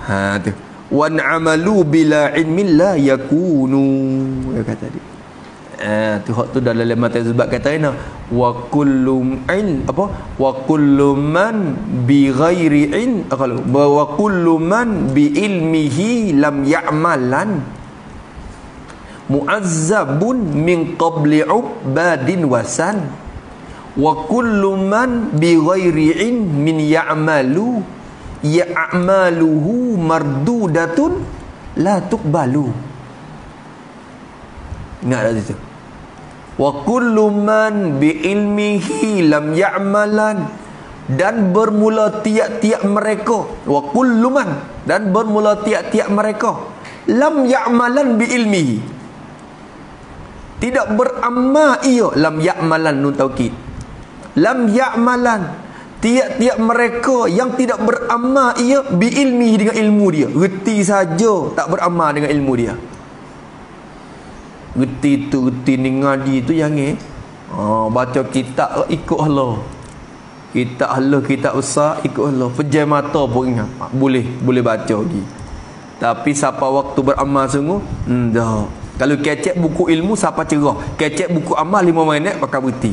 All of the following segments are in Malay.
Ha tu. Wan amalu bila ilmin la yakunu. Dia kata dia. Tu hak tu dalam mata sebab kata ina wa kullu in apa wa kullu man bi ghairi in kalau wa kullu man bi ilmihi lam ya'malan mu'azzabun min qabli ubadin wasan wa kullu man bi ghairi in min ya'malu ya'maluhu mardudatun la tuqbalu. Ingat tak situ? Wa kullu man bi ilmihi lam ya'malan, dan bermula tiap-tiap mereka, wa kullu man, dan bermula tiap-tiap mereka lam ya'malan bi ilmihi, tidak beramal ia, lam ya'malan nun taukid, lam ya'malan, tiap-tiap mereka yang tidak beramal ia bi ilmihi, dengan ilmu dia, reti saja tak beramal dengan ilmu dia. Reti tu, reti ni ngaji tu jangan baca kitab ikut Allah, kitab Allah, kitab besar ikut Allah, pejam mata pun ingat boleh baca lagi, tapi siapa waktu beramal sungguh dah. Kalau kecek buku ilmu siapa cerah, kecek buku amal 5 minit pakai reti.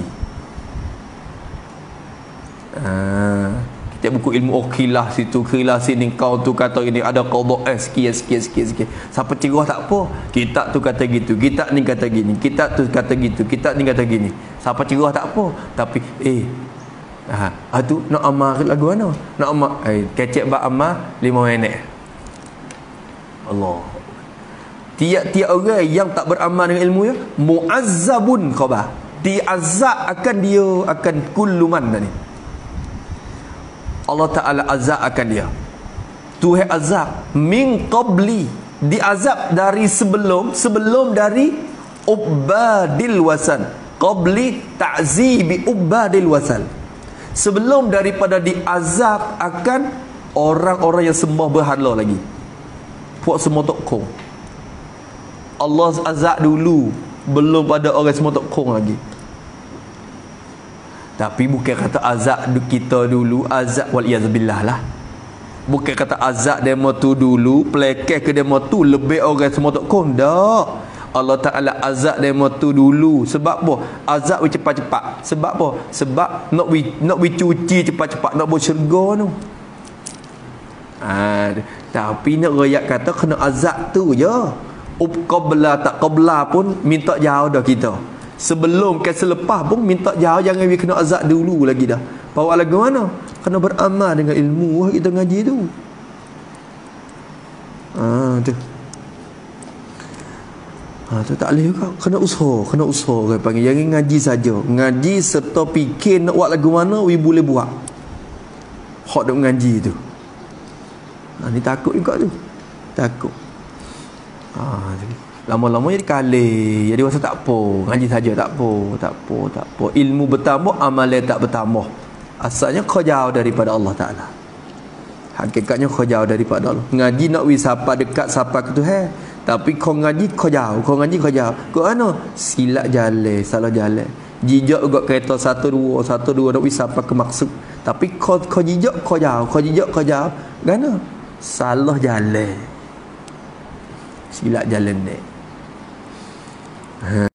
Kecek buku ilmu khilas situ, khilas sini, kau tu kata ini ada qada sekian. Siapa cerah tak apa, kitab tu kata gitu, kitab ni kata gini, kitab tu kata gitu, kitab ni kata gini. Siapa cerah tak apa, tapi tu nak amal lagu mana? Nak amal kecek bab amal 5 minit. Allah. Tiap-tiap orang yang tak beramal dengan ilmu ya, muazzabun khabar, diazab akan dia, akan kulluman tadi. Allah Ta'ala azab akan dia. Tuhan azab min qabli, diazab dari sebelum dari ubadil wasan. Qabli ta'zibi ubadil wasan, sebelum daripada diazab akan orang-orang yang sembah berhala lagi, puak semua tokong. Allah azab dulu belum pada orang semua tokong lagi. Tapi bukan kata azab kita dulu, azab wal iyazbillah lah. Bukan kata azab demo tu dulu, pelekeh ke demo tu lebih orang semua tak kondak. Allah Ta'ala azab demo tu dulu. Sebab apa? Azab we cepat-cepat. Sebab apa? Sebab nak we cuci cepat-cepat, nak buat syurga tu. Tapi nak rakyat kata kena azab tu je. Qabla tak qabla pun minta jauh dah kita. Sebelum ke selepas pun minta jauh, jangan we kena azab dulu lagi dah. Bawa lagu mana? Kena beramal dengan ilmu kita ngaji tu. Tu. Tu tak boleh juga. Kena usaha orang panggil. Jangan ngaji saja. Ngaji serta fikir nak buat lagu mana we boleh buat. Hak dok ngaji tu. Ni takut juga tu. Takut. Lama-lama jadi kalir, jadi rasa tak apa, ngaji saja tak apa. Ilmu bertambah, amalan tak bertambah. Asalnya kau jauh daripada Allah Ta'ala. Hakikatnya kau jauh daripada Allah. Ngaji nak wis siapa dekat siapa ke Tuhan, tapi kau ngaji kau jauh, kau ngaji kau jauh. Kau ana silap jalan, salah jalan. Jijak juga kereta 1 2 nak wis siapa ke maksud. Tapi kau jijak kau jauh, Gana? Salah jalan. Silap jalan ni.